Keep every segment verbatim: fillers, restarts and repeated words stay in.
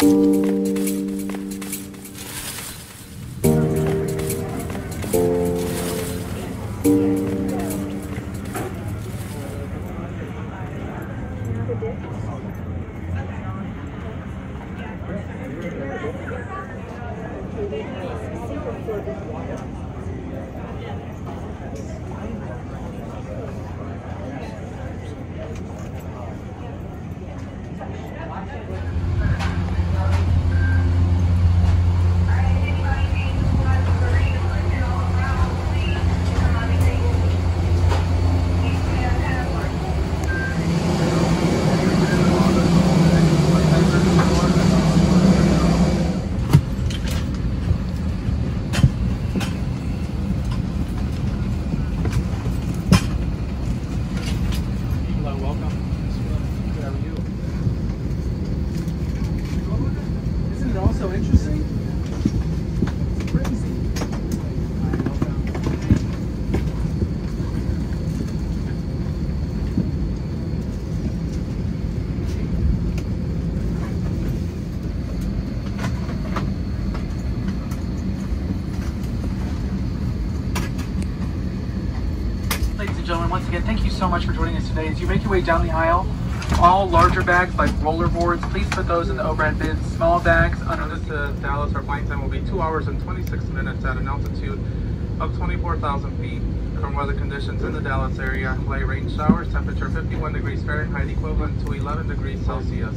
Ladies and gentlemen, once again, thank you so much for joining us today. As you make your way down the aisle, all larger bags like roller boards, please put those in the overhead bins. Small bags under this to Dallas, our flight time will be two hours and twenty-six minutes at an altitude of twenty-four thousand feet. From weather conditions in the Dallas area, light rain showers, temperature fifty-one degrees Fahrenheit, equivalent to eleven degrees Celsius.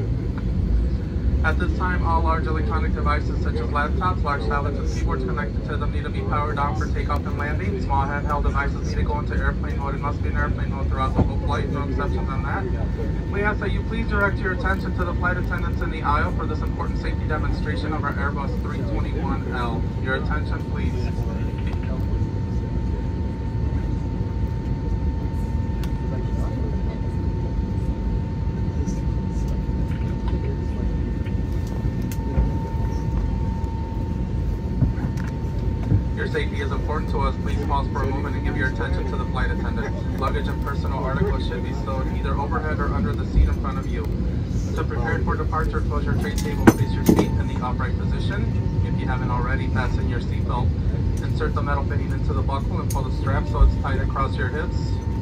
At this time, all large electronic devices such as laptops, large tablets, and keyboards connected to them need to be powered on for takeoff and landing. Small handheld devices need to go into airplane mode and must be in airplane mode throughout the whole flight, no exceptions on that. We ask that you please direct your attention to the flight attendants in the aisle for this important safety demonstration of our Airbus three twenty-one L. Your attention, please. Your safety is important to us. Please pause for a moment and give your attention to the flight attendants. Luggage and personal articles should be stowed either overhead or under the seat in front of you. To prepare for departure, close your tray table, place your seat in the upright position. If you haven't already, fasten your seatbelt. Insert the metal fitting into the buckle and pull the strap so it's tight across your hips.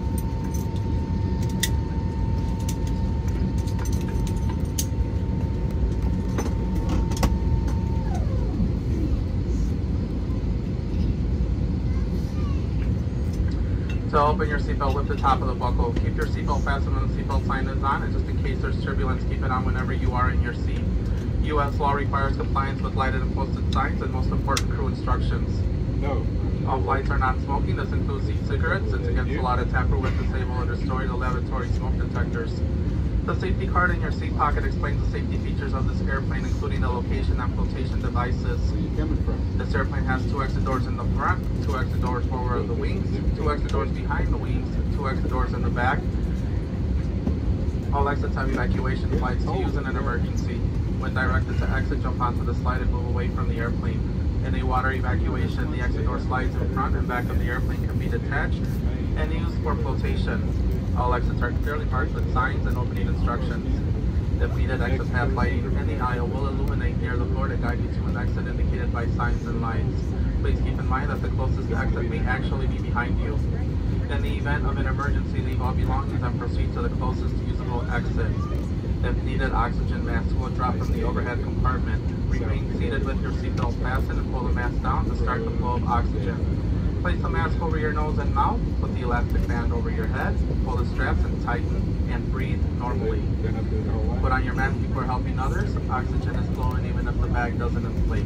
To open your seatbelt, lift the top of the buckle. Keep your seatbelt fastened when the seatbelt sign is on, and just in case there's turbulence, keep it on whenever you are in your seat. U S law requires compliance with lighted and posted signs and most important crew instructions. No. All flights are not smoking. This includes e-cigarettes. It's against the law to tamper with, disable, or destroy the laboratory smoke detectors. The safety card in your seat pocket explains the safety features of this airplane, including the location and flotation devices. Where are you coming from? This airplane has two exit doors in the front, two exit doors forward of the wings, two exit doors behind the wings, two exit doors in the back. All exits have evacuation flights to use in an emergency. When directed to exit, jump onto the slide and move away from the airplane. In a water evacuation, the exit door slides in front and back of the airplane can be detached and used for flotation. All exits are clearly marked with signs and opening instructions. If needed, exit path lighting in the aisle will illuminate near the floor to guide you to an exit indicated by signs and lights. Please keep in mind that the closest exit may actually be behind you. In the event of an emergency, leave all belongings and proceed to the closest usable exit. If needed, oxygen masks will drop from the overhead compartment. Remain seated with your seatbelt fastened and pull the mask down to start the flow of oxygen. Place the mask over your nose and mouth, put the elastic band over your head, pull the straps and tighten, and breathe normally. Put on your mask before helping others. Oxygen is flowing even if the bag doesn't inflate.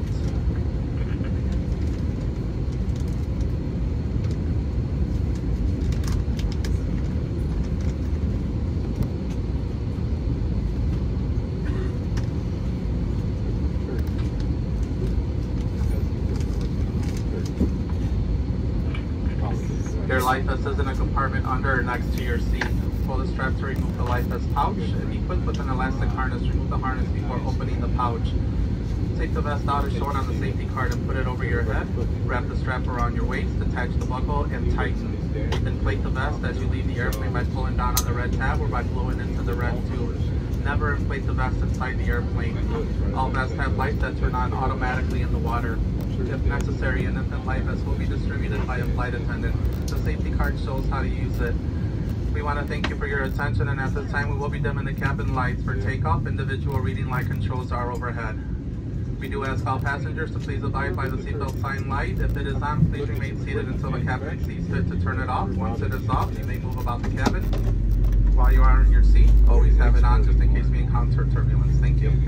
Your life vest is in a compartment under or next to your seat. Pull the strap to remove the life vest pouch. If equipped with an elastic harness, remove the harness before opening the pouch. Take the vest out as shown on the safety card and put it over your head. Wrap the strap around your waist, attach the buckle, and tighten. Inflate the vest as you leave the airplane by pulling down on the red tab or by blowing into the red tube. Never inflate the vest inside the airplane. All vests have lights that turn on automatically in the water. If necessary, an infant life vest will be distributed by a flight attendant. The safety card shows how to use it. We want to thank you for your attention, and at this time we will be dimming the cabin lights. For takeoff, individual reading light controls are overhead. We do ask all passengers to please abide by the seatbelt sign light. If it is on, please remain seated until the captain sees fit to turn it off. Once it is off, you may move about the cabin. While you are in your seat, always have it on just in case we encounter turbulence. Thank you.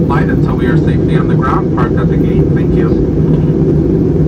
flight until we are safely on the ground, parked at the gate. Thank you.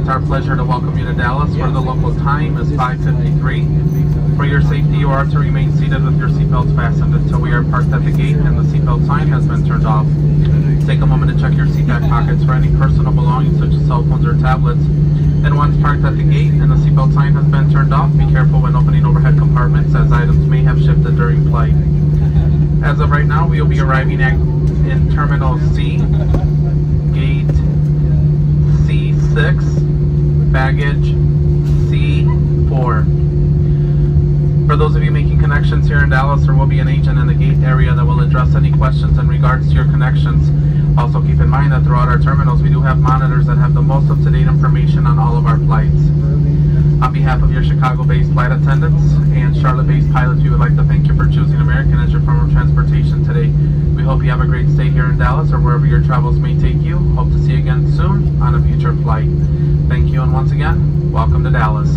It's our pleasure to welcome you to Dallas, where the local time is five fifty-three. For your safety, you are to remain seated with your seatbelts fastened until we are parked at the gate and the seatbelt sign has been turned off. Take a moment to check your seat back pockets for any personal belongings such as cell phones or tablets. And once parked at the gate and the seatbelt sign has been turned off, be careful when opening overhead compartments as items may have shifted during flight. As of right now, we will be arriving at in Terminal C, Gate C six, Baggage C four. For those of you making connections here in Dallas, there will be an agent in the gate area that will address any questions in regards to your connections. Also keep in mind that throughout our terminals, we do have monitors that have the most up-to-date information on all of our flights. On behalf of your Chicago-based flight attendants and Charlotte-based pilots, we would like to thank you for choosing American as your form of transportation today. We hope you have a great stay here in Dallas or wherever your travels may take you. Hope to see you again soon on a future flight. Thank you, and once again, welcome to Dallas.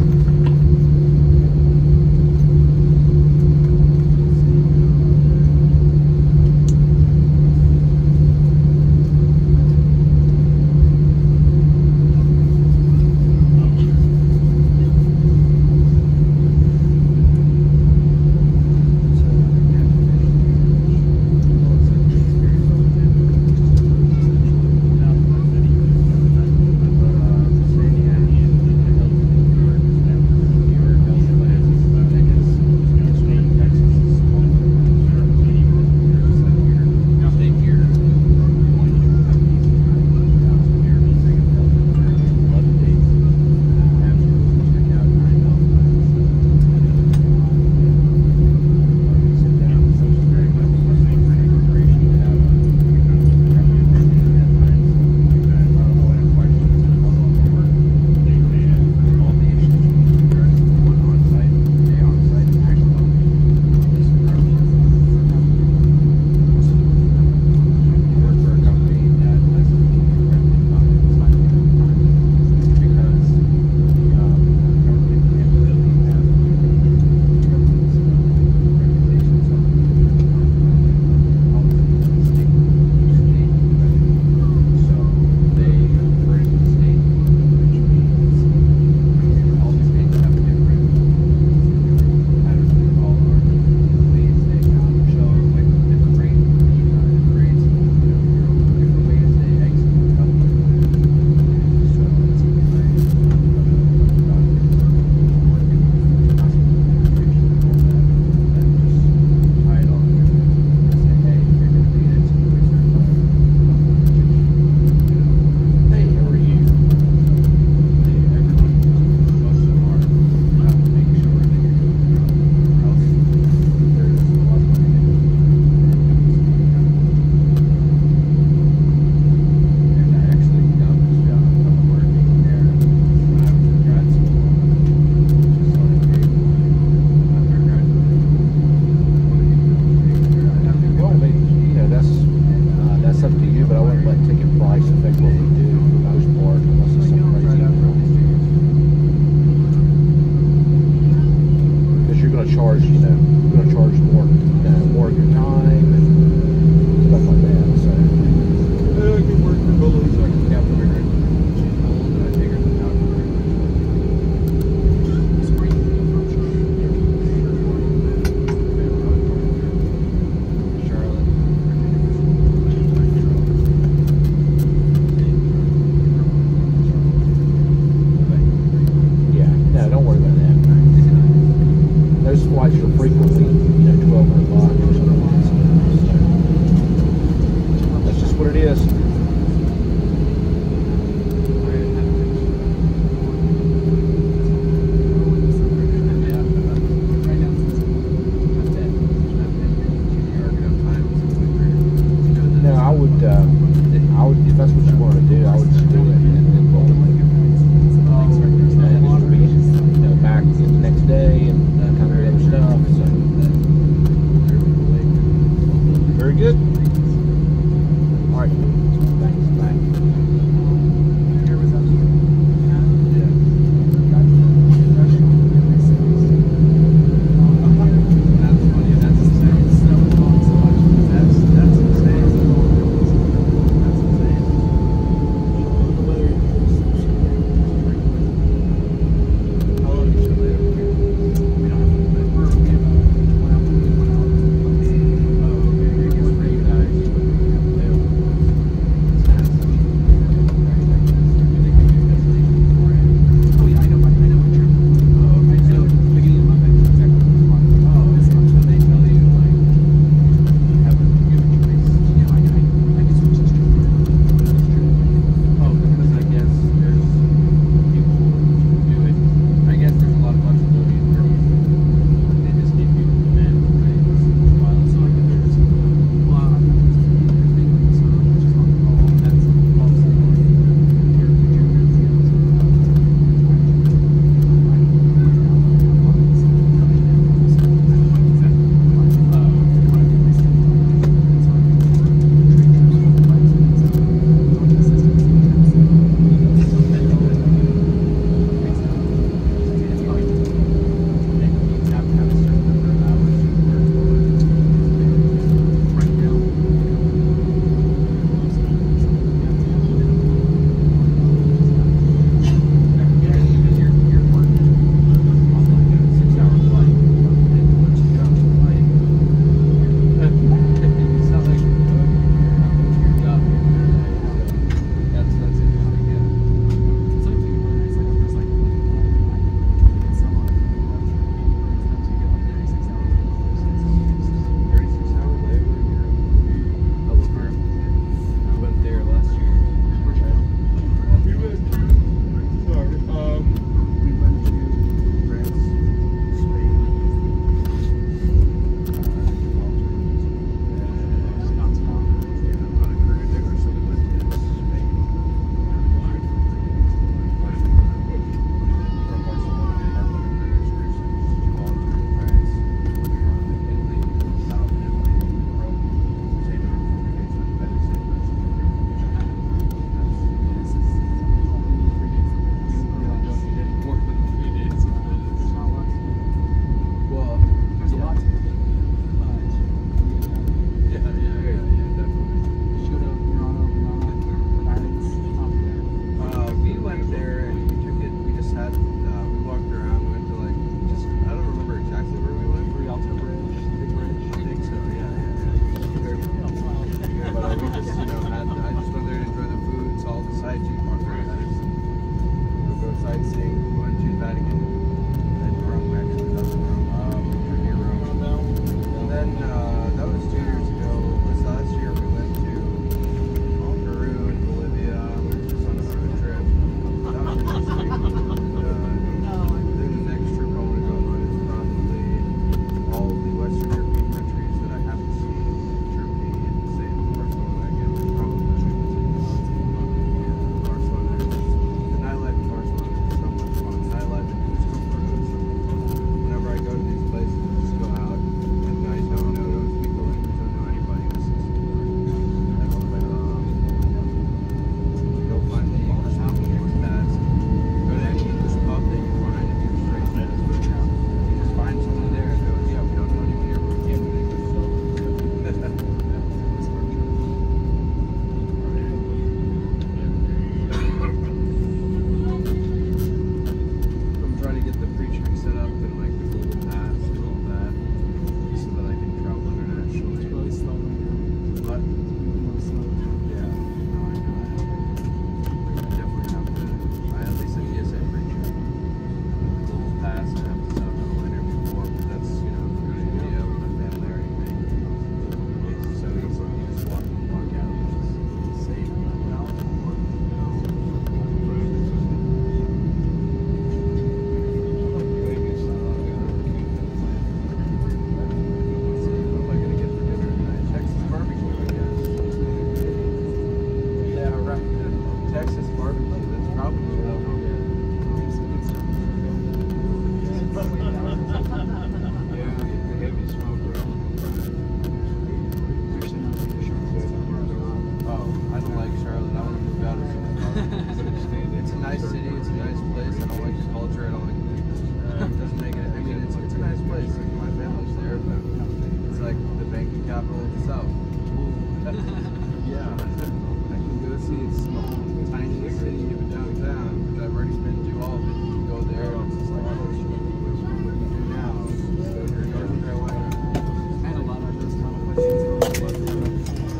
out as soon as possible. It's a nice city. It's a nice place. I don't like the culture. I don't like the people. It doesn't make it. I mean, it's it's a nice place. Like, my family's there, but it's like the banking capital of the South. Yeah. I can go see a small, tiny city downtown, which I've already been to all of it. You can go there. It's just like, what do you do now? Go to North Carolina. I had a lot of those kind of questions.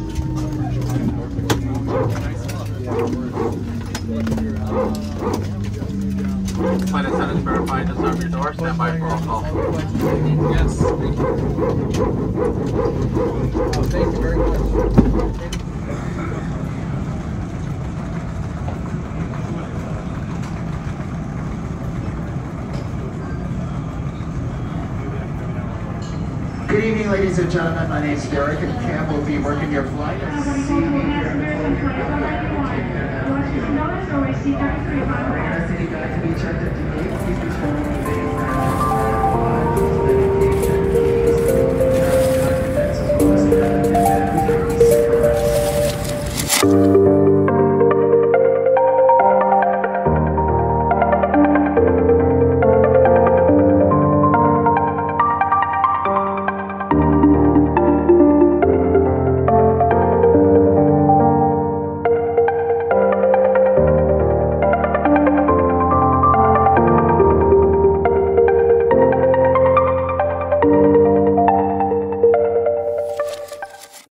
Flight attendants verified to serve your door. Stand by for all call. Yes, thank you. Oh, thank you very much. Good evening, ladies and gentlemen. My name is Derek, and Cam will be working your flight. I see you here in the We're going to be checked